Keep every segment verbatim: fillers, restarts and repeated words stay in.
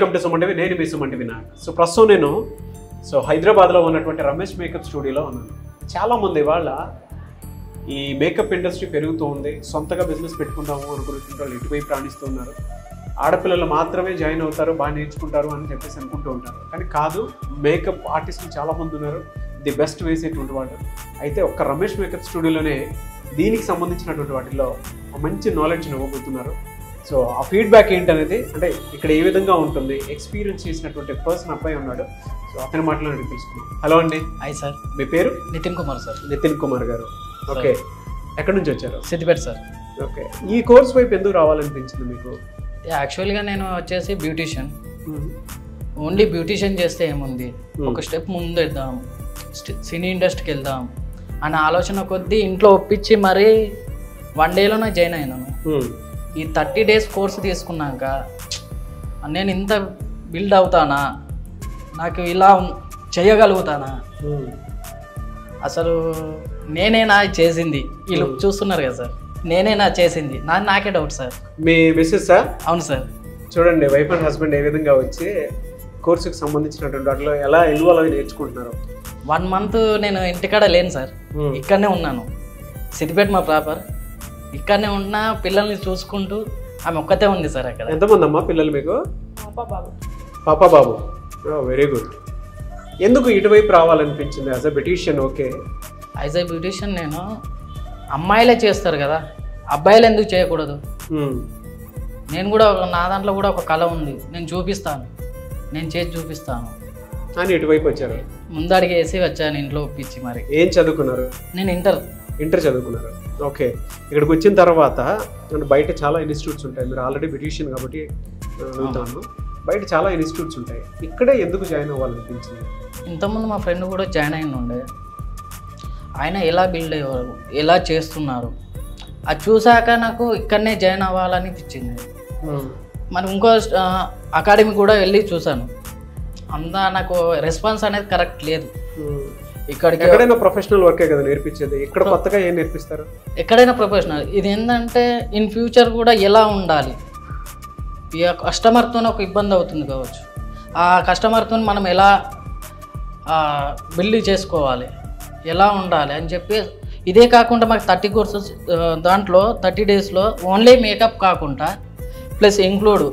Welcome to Suman TV. నేను మీ Suman TV Nayak. So ప్రస్తుతం నేను సో హైదరాబాద్లో ఉన్నటువంటి రమేష్ మేకప్ స్టూడియోలో ఉన్నాను. చాలామంది వాళ్ళ ఈ మేకప్ ఇండస్ట్రీ పెరుగుతూ ఉంది, సొంతగా బిజినెస్ పెట్టుకుంటాము అనుకుంటున్న వాళ్ళు ఇటువైపు రాణిస్తూ ఉన్నారు. ఆడపిల్లలు మాత్రమే జాయిన్ అవుతారు, బాగా నేర్చుకుంటారు అని చెప్పేసి అనుకుంటూ ఉంటారు. కానీ కాదు, మేకప్ ఆర్టిస్టులు చాలామంది ఉన్నారు, ది బెస్ట్ వేసేటువంటి వాళ్ళు. అయితే ఒక్క రమేష్ మేకప్ స్టూడియోలోనే దీనికి సంబంధించినటువంటి వాటిల్లో మంచి నాలెడ్జ్ని ఇవ్వబోతున్నారు. సో ఆ ఫీడ్బ్యాక్ ఏంటనేది, అంటే ఇక్కడ ఏ విధంగా ఉంటుంది, ఎక్స్పీరియన్స్ చేసినటువంటి పర్సన్ అబ్బాయి ఉన్నాడు. సో అతని మాటలను తెలుసుకున్నాం. హలో అండి. Hi sir. మీ పేరు? నితిన్ కుమార్ సార్. నితిన్ కుమార్ గారు. ఓకే, ఎక్కడి నుంచి వచ్చారు? సిద్దిపేట సార్. ఓకే, ఈ కోర్స్ వైపు ఎందుకు రావాలనిపించింది మీకు? యాక్చువల్గా నేను వచ్చేసి బ్యూటీషియన్. ఓన్లీ బ్యూటీషియన్ చేస్తే ఏముంది, ఒక స్టెప్ ముందు వెళ్దాం, సినీ ఇండస్ట్రీకి వెళ్దాం అనే ఆలోచన కొద్దీ ఇంట్లో ఒప్పించి మరీ వన్ డేలోనే జాయిన్ అయినాను. ఈ థర్టీ డేస్ కోర్సు తీసుకున్నాక నేను ఇంత బిల్డ్ అవుతానా, నాకు ఇలా చేయగలుగుతానా, అసలు నేనేనా చేసింది, వీళ్ళు చూస్తున్నారు కదా సార్, నేనేనా చేసింది, నా నాకే డౌట్ సార్. మీ మిస్సెస్ సార్? అవును సార్. చూడండి, వైఫ్ అండ్ హస్బెండ్ ఏ విధంగా వచ్చి కోర్సుకి సంబంధించినటువంటి వాటిలో ఎలా ఇన్వాల్వ్ అయి నేర్చుకుంటున్నారు. వన్ మంత్ నేను ఇంటికాడ లేను సార్, ఇక్కడనే ఉన్నాను. సిద్దిపేట మా ప్రాపర్, ఇక్కడనే ఉన్నా, పిల్లల్ని చూసుకుంటూ ఆమె ఒక్కతే ఉంది సార్ అక్కడ. ఎంతమంది అమ్మా పిల్లలు మీకు? పాప బాబు. పాప బాబు, వెరీ గుడ్. ఎందుకు ఇటువైపు రావాలనిపించింది as a beautician? Okay, as a beautician నేను, అమ్మాయిలే చేస్తారు కదా, అబ్బాయిలు ఎందుకు చేయకూడదు? నేను కూడా నా దాంట్లో కూడా ఒక కళ ఉంది, నేను చూపిస్తాను, నేను చేసి చూపిస్తాను అని ఇటువైపు వచ్చారు. ముందడిగి వేసి వచ్చాను ఇంట్లో ఒప్పించి. మరి ఏం చదువుకున్నారు? నేను ఇంటర్ ఇంటర్ చదువుకున్నారు. ఓకే, ఇక్కడికి వచ్చిన తర్వాత బయట చాలా ఇన్స్టిట్యూట్స్ ఉంటాయి, మీరు ఆల్రెడీ బ్యూటీషియన్ కాబట్టి అడుగుతాను, బయట చాలా ఇన్స్టిట్యూట్స్ ఉంటాయి, ఇక్కడే ఎందుకు జాయిన్ అవ్వాలనిపించింది? ఇంతకుముందు మా ఫ్రెండ్ కూడా జాయిన్ అయిన ఉండే, ఆయన ఎలా బిల్డ్ అయ్యేవారు, ఎలా చేస్తున్నారు, అది చూశాక నాకు ఇక్కడనే జాయిన్ అవ్వాలనిపించింది. మరి ఇంకో అకాడమీ కూడా వెళ్ళి చూశాను, అంతా నాకు రెస్పాన్స్ అనేది కరెక్ట్ లేదు. ఇక్కడికి ఎక్కడైనా ప్రొఫెషనల్ వర్కే కదా నేర్పించేది, ఇక్కడ కొత్తగా ఏం నేర్పిస్తారు? ఎక్కడైనా ప్రొఫెషనల్. ఇది ఏంటంటే ఇన్ ఫ్యూచర్ కూడా ఎలా ఉండాలి, ఈ కస్టమర్తో ఒక ఇబ్బంది అవుతుంది కావచ్చు, ఆ కస్టమర్తో మనం ఎలా బిల్డ్ చేసుకోవాలి, ఎలా ఉండాలి అని చెప్పి. ఇదే కాకుండా మాకు థర్టీ కోర్సెస్, దాంట్లో థర్టీ డేస్లో ఓన్లీ మేకప్ కాకుండా ప్లస్ ఇంక్లూడ్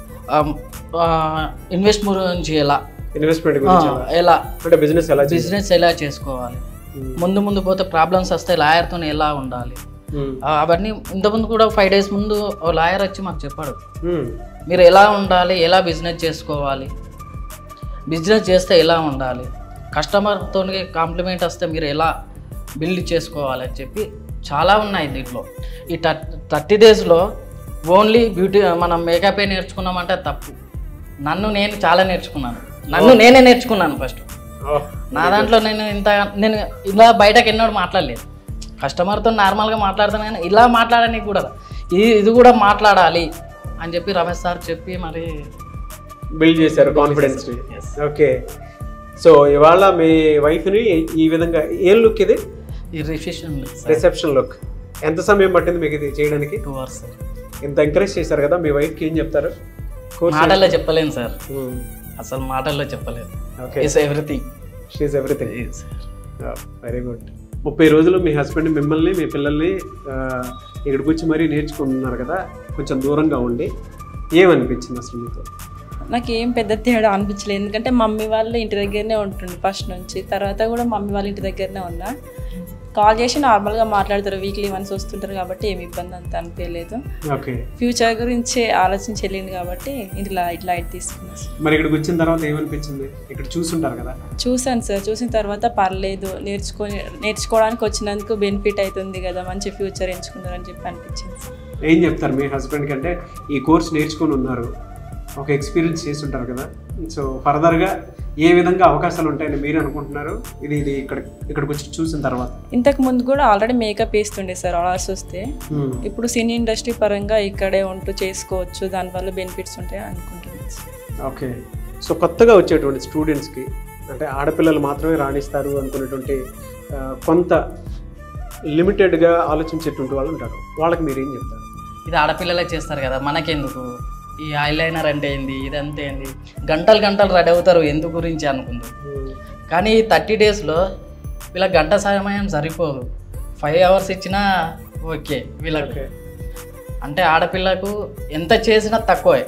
ఇన్వెస్ట్ గురించి, ఎలా ఇన్వెస్ట్మెంట్ గురించి, ఎలా అంటే బిజినెస్ ఎలా బిజినెస్ ఎలా చేసుకోవాలి, ముందు ముందు పోతే ప్రాబ్లమ్స్ వస్తే లాయర్తో ఎలా ఉండాలి, అవన్నీ. ఇంతకుముందు కూడా ఫైవ్ డేస్ ముందు ఓ లాయర్ వచ్చి మాకు చెప్పాడు, మీరు ఎలా ఉండాలి, ఎలా బిజినెస్ చేసుకోవాలి, బిజినెస్ చేస్తే ఎలా ఉండాలి, కస్టమర్తో కాంప్లిమెంట్ వస్తే మీరు ఎలా బిల్డ్ చేసుకోవాలి అని చెప్పి చాలా ఉన్నాయి దీంట్లో. ఈ థర్టీ డేస్లో ఓన్లీ బ్యూటీ మనం మేకపే నేర్చుకున్నామంటే తప్పు. నన్ను నేను చాలా నేర్చుకున్నాను, నన్ను నేనే నేర్చుకున్నాను ఫస్ట్. నా దాంట్లో నేను ఇంత నేను ఇలా బయటకు ఎన్నోడు మాట్లాడలేదు, కస్టమర్తో నార్మల్గా మాట్లాడతాను, కానీ ఇలా మాట్లాడడానికి కూడా ఇది ఇది కూడా మాట్లాడాలి అని చెప్పి రమేష్ సార్ చెప్పి మరి బిల్డ్ చేశారు కాన్ఫిడెన్స్. ఓకే, సో ఇవాళ మీ వైఫ్ని ఈ విధంగా ఏం లుక్ ఇది? ఈ రిసెప్షన్ రిసెప్షన్ లుక్. ఎంత సమయం పట్టింది మీకు ఇది చేయడానికి? Two hours. ఇంత ఎంకరేజ్ చేశారు కదా, మీ వైఫ్కి ఏం చెప్తారు? మాటల్లో చెప్పలేను సార్, అసలు మాటల్లో చెప్పలేదు. Okay, it's everything, she is everything. Very good. ముప్పై రోజులు మీ హస్బెండ్ మిమ్మల్ని, మీ పిల్లల్ని ఇక్కడికి వచ్చి మరీ నేర్చుకుంటున్నారు కదా, కొంచెం దూరంగా ఉండి ఏమనిపించింది అసలు మీకు? నాకు ఏం పెద్ద తేడా అనిపించలేదు, ఎందుకంటే మమ్మీ వాళ్ళు ఇంటి దగ్గరనే ఉంటుండే ఫస్ట్ నుంచి, తర్వాత కూడా మమ్మీ వాళ్ళ ఇంటి దగ్గరనే ఉన్నా. కాల్ చేసి నార్మల్గా మాట్లాడతారు, వీక్లీ వన్స్ వస్తుంటారు కాబట్టి ఏమి ఇబ్బంది అంత అనిపించలేదు. ఓకే, ఫ్యూచర్ గురించి ఆలోచించి వెళ్ళింది కాబట్టి ఇట్లా ఇట్లా ఇటు తీసుకున్నాను. మరి ఇక్కడికి వచ్చిన తర్వాత ఏమనిపించింది? ఇక్కడ చూసుంటారు కదా. చూసాను సార్, చూసిన తర్వాత పర్లేదు, నేర్చుకొని నేర్చుకోవడానికి వచ్చినందుకు బెనిఫిట్ అవుతుంది కదా, మంచి ఫ్యూచర్ ఎంచుకున్నారని చెప్పి అనిపించింది. ఏం చెప్తారు మీ హస్బెండ్కి? అంటే ఈ కోర్స్ నేర్చుకొని ఉన్నారు, ఒక ఎక్స్పీరియన్స్ చేసి ఉంటారు కదా, సో ఫర్దర్గా ఏ విధంగా అవకాశాలు ఉంటాయని మీరు అనుకుంటున్నారు ఇది ఇది ఇక్కడ ఇక్కడికి వచ్చి చూసిన తర్వాత? ఇంతకు ముందు కూడా ఆల్రెడీ మేకప్ వేస్తుండే సార్ ఆర్డర్స్ వస్తే, ఇప్పుడు సినీ ఇండస్ట్రీ పరంగా ఇక్కడే ఉంటూ చేసుకోవచ్చు, దానివల్ల బెనిఫిట్స్ ఉంటాయి అనుకుంటున్నాను. ఓకే, సో కొత్తగా వచ్చేటువంటి స్టూడెంట్స్కి, అంటే ఆడపిల్లలు మాత్రమే రాణిస్తారు అనుకునేటువంటి కొంత లిమిటెడ్గా ఆలోచించేటువంటి వాళ్ళు ఉంటారు, వాళ్ళకి మీరు ఏం చెప్తారు? ఇది ఆడపిల్లలే చేస్తారు కదా, మనకెందుకు, ఈ ఐలైనర్ అంటే ఏంది, ఇదంతా ఏంది, గంటలు గంటలు రెడీ అవుతారు ఎందు గురించి అనుకుంటారు. కానీ ఈ థర్టీ డేస్లో వీళ్ళ గంట సమయం సరిపోదు, ఫైవ్ అవర్స్ ఇచ్చినా ఓకే వీళ్ళకి. అంటే ఆడపిల్లకు ఎంత చేసినా తక్కువే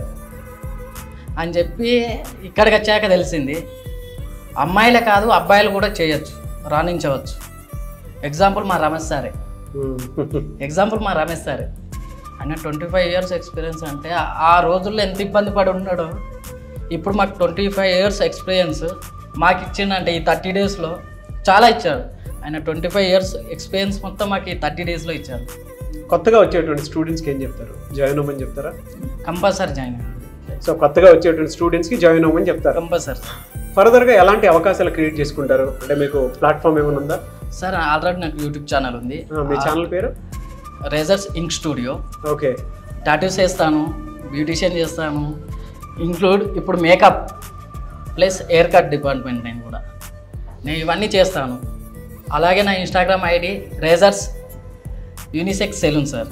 అని చెప్పి ఇక్కడికి వచ్చాక తెలిసింది అమ్మాయిలే కాదు అబ్బాయిలు కూడా చేయొచ్చు, రాణించవచ్చు. ఎగ్జాంపుల్ మా రమేష్ సారే ఎగ్జాంపుల్ మా రమేష్ సారే ఆయన ట్వంటీ ఫైవ్ ఇయర్స్ ఎక్స్పీరియన్స్. అంటే ఆ రోజుల్లో ఎంత ఇబ్బంది పడి ఉన్నాడో ఇప్పుడు మాకు ట్వంటీ ఫైవ్ ఇయర్స్ ఎక్స్పీరియన్స్ మాకు ఇచ్చిండంటే ఈ థర్టీ డేస్లో చాలా ఇచ్చారు. ఆయన ట్వంటీ ఫైవ్ ఇయర్స్ ఎక్స్పీరియన్స్ మొత్తం మాకు ఈ థర్టీ డేస్లో ఇచ్చారు. కొత్తగా వచ్చేటువంటి స్టూడెంట్స్కి ఏం చెప్తారు? జాయిన్ అవ్వమని చెప్తారా? కంపల్సరీ జాయిన్ అవ్వండి. సో కొత్తగా వచ్చేటువంటి స్టూడెంట్స్కి జాయిన్ అవ్వమని చెప్తారు. కంపల్సరీ. ఫర్దర్గా ఎలాంటి అవకాశాలు క్రియేట్ చేసుకుంటారు? అంటే మీకు ప్లాట్ఫామ్ ఏమైనా ఉందా? సార్ ఆల్రెడీ నాకు యూట్యూబ్ ఛానల్ ఉంది. మీ ఛానల్ పేరు? Razors ink studio. Okay. Tattoos చేస్తాను, బ్యూటిషియన్ చేస్తాను, ఇంక్లూడ్ ఇప్పుడు makeup plus hair cut department నేను కూడా నేను ఇవన్నీ చేస్తాను. అలాగే నా Instagram ID razors unisex salon sir.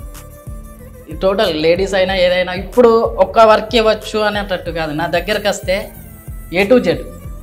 ఈ టోటల్ లేడీస్ అయినా ఏదైనా ఇప్పుడు ఒక్క వర్క్ ఇవ్వచ్చు అనేటట్టు కాదు, నా దగ్గరకు వస్తే ఏ టు జెడ్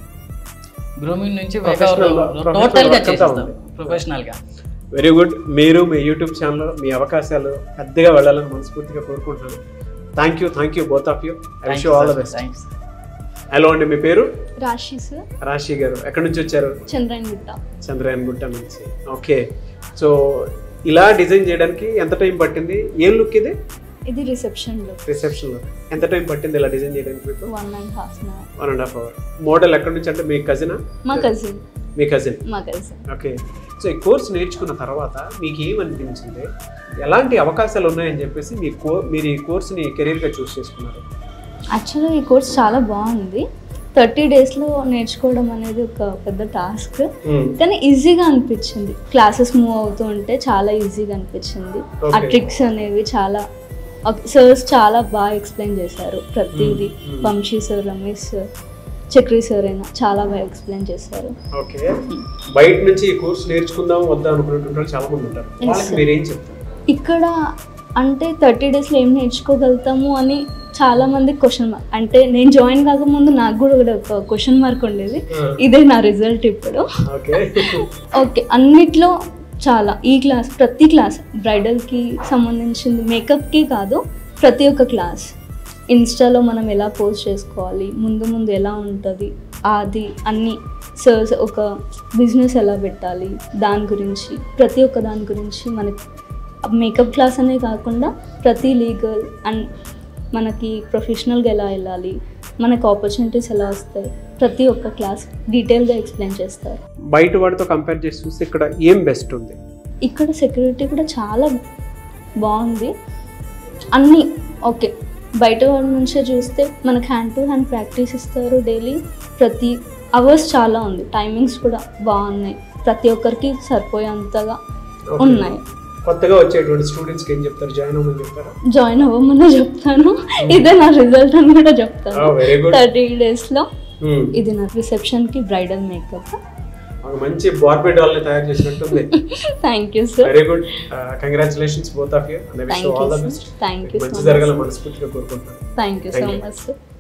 గ్రూమింగ్ నుంచి టోటల్గా చేస్తాను ప్రొఫెషనల్గా. Very good. మీరు మీ యూట్యూబ్ ఛానల్లో మీ అవకాశాలు పెద్దగా వెళ్ళాలని మనస్ఫూర్తిగా కోరుకుంటున్నాను. Thank you thank you both of you. I wish you all the best. Thanks. Hello అండి, మీ పేరు? రాశి సార్. రాశి గారు ఎక్కడి నుంచి వచ్చారు? చంద్రాయన్ గుట్ట. చంద్రాయన్ గుట్ట నుంచి. ఓకే. సో ఇలా డిజైన్ చేయడానికి ఎంత టైం పట్టింది? ఏం లుక్ ఇది? ఇది రిసెప్షన్ లో. రిసెప్షన్ లో ఎంత టైం పట్టింది ఇలా డిజైన్ చేయడానికి మీకు? One and half hour. One and half hour. Model ఎక్కడి నుంచి అంటే మీ కజినా? మా కజిన్. మీ కజిన్. మా కజిన్. ఓకే. సో ఈ కోర్స్ నేర్చుకున్న తర్వాత మీకు ఏమనిపించింది? ఎలాంటి అవకాశాలు ఉన్నాయని చెప్పేసి మీ కో మీరు ఈ కోర్స్ని కెరీర్గా చూస్ చేసుకున్నారు? యాక్చువల్గా ఈ కోర్స్ చాలా బాగుంది. థర్టీ డేస్లో నేర్చుకోవడం అనేది ఒక పెద్ద టాస్క్, కానీ ఈజీగా అనిపించింది. క్లాసెస్ మూవ్ అవుతూ ఉంటే చాలా ఈజీగా అనిపించింది. ఆ ట్రిక్స్ అనేవి చాలా సర్స్ చాలా బాగా ఎక్స్ప్లెయిన్ చేశారు ప్రతిదీ. Vamsi sir, Ramesh sir, Chakri sir అయినా చాలా బాగా ఎక్స్ప్లెయిన్ చేశారు. ఓకే. బయట నుంచి ఈ కోర్స్ నేర్చుకుందాం వద్దా అనుకుంటుంటారు చాలా మంది ఉంటారు, వాళ్ళకి మీరు ఏం చెప్తారు? ఇక్కడ అంటే థర్టీ డేస్లో ఏం నేర్చుకోగలుగుతాము అని చాలా మంది క్వశ్చన్ మార్క్. అంటే నేను జాయిన్ కాకముందు నాకు కూడా ఒక క్వశ్చన్ మార్క్ ఉండేది. ఇదే నా రిజల్ట్ ఇప్పుడు. ఓకే. అన్నిట్లో చాలా ఈ క్లాస్, ప్రతి క్లాస్ బ్రైడల్కి సంబంధించింది, మేకప్కి కాదు, ప్రతి ఒక్క క్లాస్. ఇన్స్టాలో మనం ఎలా పోస్ట్ చేసుకోవాలి, ముందు ముందు ఎలా ఉంటుంది అది అన్నీ సర్స్, ఒక బిజినెస్ ఎలా పెట్టాలి దాని గురించి, ప్రతి ఒక్క దాని గురించి మనకి మేకప్ క్లాస్ అనే కాకుండా ప్రతి లీగల్ అండ్ మనకి ప్రొఫెషనల్గా ఎలా వెళ్ళాలి, మనకు ఆపర్చునిటీస్ ఎలా వస్తాయి, ప్రతి ఒక్క క్లాస్ డీటెయిల్గా ఎక్స్ప్లెయిన్ చేస్తారు. బయట వాడితో కంపేర్ చేసి చూస్తే ఇక్కడ ఏం బెస్ట్ ఉంది? ఇక్కడ సెక్యూరిటీ కూడా చాలా బాగుంది. అన్నీ ఓకే. బయట వాడి నుంచే చూస్తే మనకు హ్యాండ్ టు హ్యాండ్ ప్రాక్టీస్ ఇస్తారు డైలీ. ప్రతి అవర్స్ చాలా ఉంది. టైమింగ్స్ కూడా బాగున్నాయి, ప్రతి ఒక్కరికి సరిపోయేంతగా ఉన్నాయి. కొత్తగా వచ్చేటువంటి స్టూడెంట్స్కి ఏం చెప్తారు? జాయిన్ అవ్వమని చెప్తారా? జాయిన్ అవ్వమని చెప్తాను. ఇదే నా రిజల్ట్ అని కూడా చెప్తాను. థర్టీ డేస్లో ఇది నా రిసెప్షన్కి బ్రైడల్ మేకప్. మంచి బార్బీ డాల్ని తయారు చేసినట్టుంది. Thank you sir. Very good. Congratulations both of you. Thank you. మంచి జరగాలని మనస్ఫూర్తిగా కోరుకుంటున్నాను. Thank you so much sir.